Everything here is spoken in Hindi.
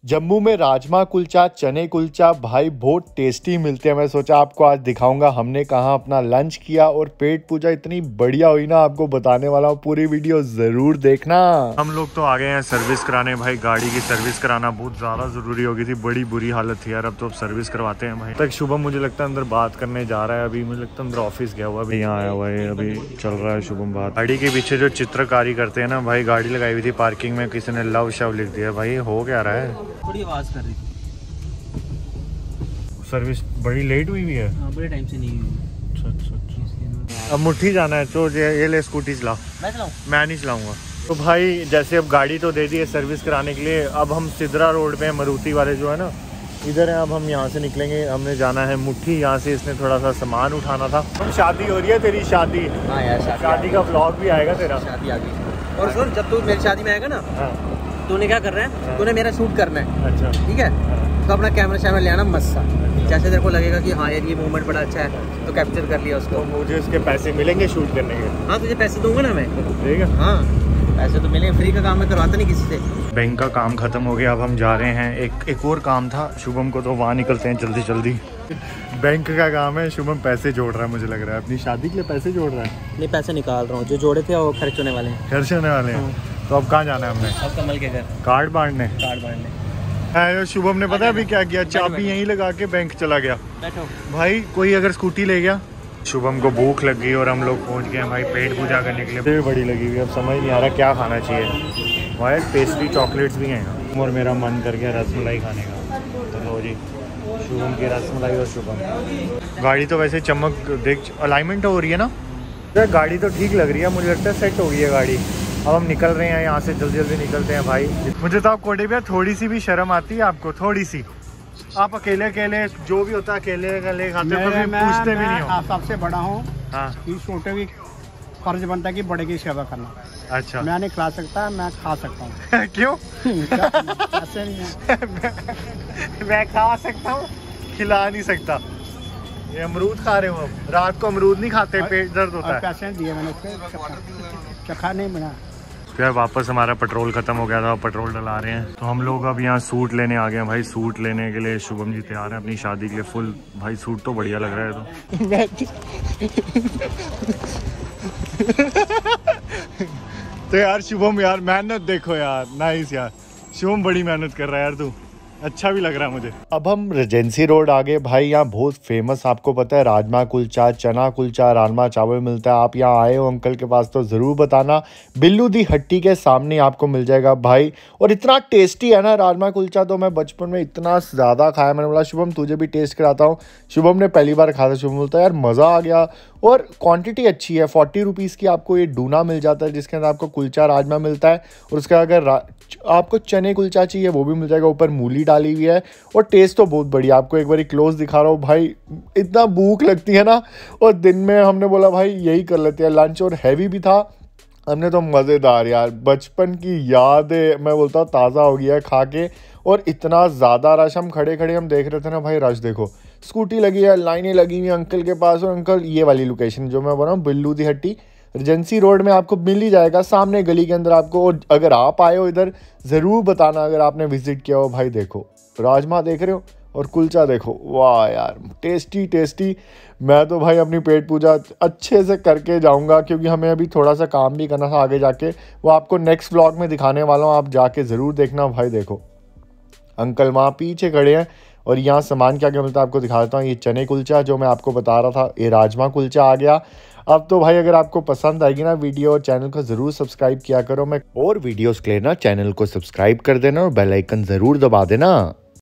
जम्मू में राजमा कुलचा, चने कुलचा भाई बहुत टेस्टी मिलते हैं। मैं सोचा आपको आज दिखाऊंगा हमने कहाँ अपना लंच किया और पेट पूजा इतनी बढ़िया हुई ना, आपको बताने वाला हूँ, पूरी वीडियो जरूर देखना। हम लोग तो आ गए हैं सर्विस कराने भाई। गाड़ी की सर्विस कराना बहुत ज़्यादा ज़रूरी हो गई थी, बड़ी बुरी हालत थी यार। अब तो सर्विस करवाते हैं भाई। तक शुभम मुझे लगता है अंदर बात करने जा रहा है, अभी मुझे लगता है अंदर ऑफिस गया हुआ, यहाँ आया हुआ है, अभी चल रहा है शुभम बात। गाड़ी के पीछे जो चित्रकारी करते हैं ना भाई, गाड़ी लगाई हुई थी पार्किंग में, किसी ने लव शव लिख दिया भाई। हो क्या रहा है? थोड़ी आवाज कर रही थी। सर्विस बड़ी लेट हुई है। हाँ, बड़े टाइम से नहीं हुई। अच्छा। अब मुट्ठी जाना है तो ये ले स्कूटी चला। मैं चलाऊं? मैं नहीं चलाऊंगा। तो भाई जैसे अब गाड़ी तो दे दी है सर्विस कराने के लिए, अब हम सिद्रा रोड पे मारुति वाले जो है ना इधर है। अब हम यहाँ से निकलेंगे, हमने जाना है मुट्ठी। यहाँ से इसने थोड़ा सा सामान उठाना था। हम शादी हो रही है तेरी, शादी। हाँ यार, शादी का व्लॉग भी आएगा तेरा। शादी आ गई। और सुन, जब तू मेरी शादी में आएगा ना, हाँ। तूने क्या करना है, तूने मेरा शूट करना है। अच्छा ठीक है। तो अपना कैमरा शैमरा ले आना मस्त सा। जैसे तेरे को लगेगा कि हाँ यार ये मूवमेंट बड़ा अच्छा है, तो कैप्चर कर लिया उसको। तो मुझे उसके पैसे मिलेंगे शूट करने के? हाँ, तुझे पैसे दूंगा ना मैं। ठीक है। हाँ, पैसे तो मिलेंगे, फ्री का काम मैं करवाता नहीं किसी से। बैंक का काम खत्म हो गया, अब हम जा रहे हैं। एक और काम था शुभम को, तो वहाँ निकलते हैं जल्दी जल्दी। बैंक का काम है, शुभम पैसे जोड़ रहा है, मुझे लग रहा है अपनी शादी के लिए पैसे जोड़ रहा है। नहीं, पैसे निकाल रहा हूँ, जो जोड़े थे वो खर्च होने वाले हैं। खर्च होने वाले हैं। तो अब कहाँ जाना है हमने? अब कमल के घर कार्ड बांटने। कार्ड बांटने। शुभम ने पता है अभी क्या किया? चाबी यहीं लगा के बैंक चला गया। बैठो भाई कोई अगर स्कूटी ले गया। शुभम को भूख लग गई और हम लोग पहुंच गए भाई पेट पूजा करने के लिए। मुझे बड़ी लगी हुई, अब समझ नहीं आ रहा क्या खाना चाहिए। भाई पेस्ट्री चॉकलेट्स भी हैं और मेरा मन कर गया रसमलाई खाने का। तो लो जी, शुभम की रसमलाई और शुभम। गाड़ी तो वैसे चमक देख, अलाइनमेंट हो रही है ना गाड़ी तो ठीक लग रही है, मुझे लगता है सेट हो गई है गाड़ी। अब हम निकल रहे हैं यहाँ से, जल्दी जल्दी निकलते हैं भाई। मुझे तो आप कोटे भैया थोड़ी सी भी शर्म आती है आपको? थोड़ी सी? आप अकेले अकेले जो भी होता है अकेले अकेले खाते हो, कभी पूछते भी नहीं हो? सबसे बड़ा हूँ। हाँ। छोटे की फर्ज बनता है कि बड़े की सेवा करना। अच्छा। मैं नहीं खिला सकता, मैं खा सकता हूँ। क्यों? ऐसे नहीं है। मैं खा सकता हूँ, खिला नहीं सकता। ये अमरूद खा रहे हो हम? रात को अमरूद नहीं खाते, पेट दर्द होता है। पैसे दिए मैंने, चखा नहीं बना। तो यार वापस हमारा पेट्रोल खत्म हो गया था, पेट्रोल डला रहे हैं। तो हम लोग अब यहाँ सूट लेने आ गए हैं भाई। सूट लेने के लिए शुभम जी तैयार हैं अपनी शादी के लिए फुल। भाई सूट तो बढ़िया लग रहा है। तो यार शुभम यार मेहनत देखो यार, नाइस यार। शुभम बड़ी मेहनत कर रहा है यार, तू अच्छा भी लग रहा है मुझे। अब हम रेजेंसी रोड आ गए भाई। यहाँ बहुत फेमस, आपको पता है, राजमा कुलचा, चना कुलचा, राजमा चावल मिलता है। आप यहाँ आए हो अंकल के पास तो ज़रूर बताना। बिल्लू दी हट्टी के सामने आपको मिल जाएगा भाई। और इतना टेस्टी है ना राजमा कुलचा, तो मैं बचपन में इतना ज़्यादा खाया। मैंने बोला शुभम तुझे भी टेस्ट कराता हूँ। शुभम ने पहली बार खाया था। शुभम बोलता है यार मज़ा आ गया और क्वांटिटी अच्छी है। 40 रुपीज़ की आपको ये डूना मिल जाता है, जिसके अंदर आपको कुलचा राजमा मिलता है। और उसका अगर आपको चने कुलचा चाहिए वो भी मिल जाएगा, ऊपर मूली डाली हुई है। और टेस्ट तो बहुत बढ़िया। आपको एक बार क्लोज दिखा रहा हूँ भाई, इतना भूख लगती है ना। और दिन में हमने बोला भाई यही कर लेते हैं लंच, और हैवी भी था। हमने तो मज़ेदार यार, बचपन की यादें मैं बोलता हूँ ताज़ा हो गया है खा के। और इतना ज़्यादा रश, हम खड़े खड़े हम देख रहे थे ना भाई, रश देखो। स्कूटी लगी है, लाइनें लगी हुई अंकल के पास। और अंकल ये वाली लोकेशन जो मैं बोल रहा हूँ, बिल्लू दी हट्टी रेजेंसी रोड में आपको मिल ही जाएगा, सामने गली के अंदर आपको। और अगर आप आए हो इधर ज़रूर बताना अगर आपने विजिट किया हो। भाई देखो राजमा देख रहे हो और कुलचा देखो, वाह यार टेस्टी टेस्टी। मैं तो भाई अपनी पेट पूजा अच्छे से करके जाऊंगा, क्योंकि हमें अभी थोड़ा सा काम भी करना था आगे जाके। वो आपको नेक्स्ट व्लॉग में दिखाने वाला हूँ, आप जाके ज़रूर देखना। भाई देखो अंकल वहाँ पीछे खड़े हैं। और यहाँ सामान क्या क्या मिलता है आपको दिखा देता हूँ। ये चने कुलचा जो मैं आपको बता रहा था, ये राजमा कुलचा आ गया। अब तो भाई अगर आपको पसंद आएगी ना वीडियो, चैनल को ज़रूर सब्सक्राइब किया करो। मैं और वीडियोस के लिए ना चैनल को सब्सक्राइब कर देना और बेल आइकन ज़रूर दबा देना।